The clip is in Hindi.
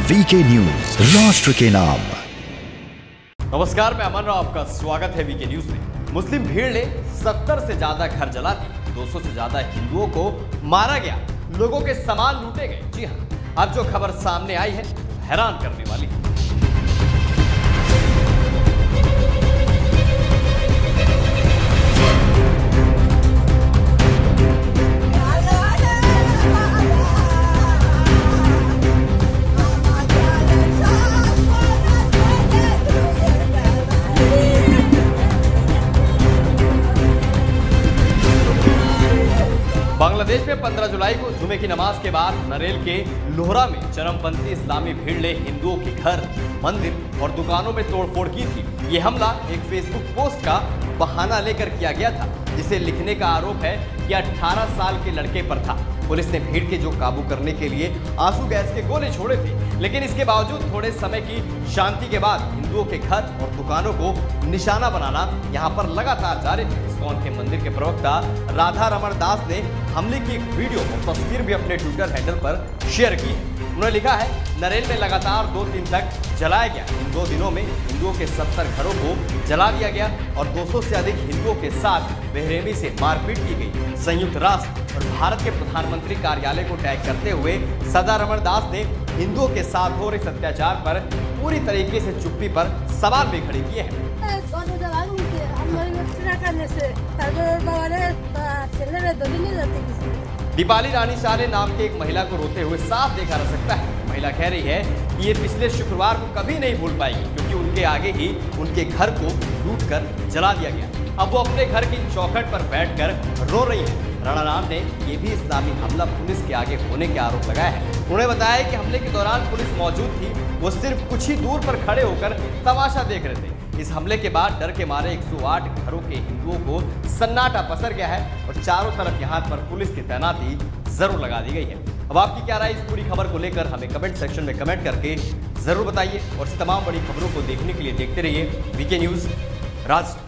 वीके न्यूज, राष्ट्र के नाम। नमस्कार, मैं अमन राव, आपका स्वागत है वीके न्यूज में। मुस्लिम भीड़ ने 70 से ज्यादा घर जला दिए, 200 से ज्यादा हिंदुओं को मारा गया, लोगों के सामान लूटे गए। जी हाँ, अब जो खबर सामने आई है हैरान करने वाली है। बांग्लादेश में 15 जुलाई को जुमे की नमाज के बाद नरेल के लोहरा में चरमपंथी इस्लामी भीड़ ने हिंदुओं के घर, मंदिर और दुकानों में तोड़फोड़ की थी। ये हमला एक फेसबुक पोस्ट का बहाना लेकर किया गया था, जिसे लिखने का आरोप है कि 18 साल के लड़के पर था। पुलिस ने भीड़ के जो काबू करने के लिए आंसू गैस के गोले छोड़े थे, लेकिन इसके बावजूद थोड़े समय की शांति के बाद हिंदुओं के घर और दुकानों को निशाना बनाना यहाँ पर लगातार जारी थे। इस्कॉन के मंदिर के प्रवक्ता राधा रमण दास ने हमले की एक वीडियो और तस्वीर भी अपने ट्विटर हैंडल पर शेयर की है। उन्होंने लिखा है, नरेल में लगातार 2 दिन तक जलाया गया। इन 2 दिनों में हिंदुओं के 70 घरों को जला दिया गया और 200 से अधिक हिंदुओं के साथ बेरहमी से मारपीट की गई। संयुक्त राष्ट्र और भारत के प्रधानमंत्री कार्यालय को टैग करते हुए सदा रमण दास ने हिंदुओं के साथ हो रहे अत्याचार पर पूरी तरीके से चुप्पी पर सवाल भी खड़े किए हैं। दीपाली रानी शाह नाम के एक महिला को रोते हुए साफ देखा जा सकता है। महिला कह रही है कि ये पिछले शुक्रवार को कभी नहीं भूल पाएगी, क्योंकि उनके आगे ही उनके घर को लूटकर जला दिया गया। अब वो अपने घर की चौखट पर बैठकर रो रही है। राणा राम ने ये भी इस्लामी हमला पुलिस के आगे होने के आरोप लगाया है। उन्होंने बताया कि हमले के दौरान पुलिस मौजूद थी, वो सिर्फ कुछ ही दूर पर खड़े होकर तमाशा देख रहे थे। इस हमले के बाद डर के मारे 108 घरों के हिंदुओं को सन्नाटा पसर गया है और चारों तरफ यहाँ पर पुलिस की तैनाती जरूर लगा दी गई है। अब आपकी क्या राय इस पूरी खबर को लेकर हमें कमेंट सेक्शन में कमेंट करके जरूर बताइए और इस तमाम बड़ी खबरों को देखने के लिए देखते रहिए वीके न्यूज, राष्ट्र।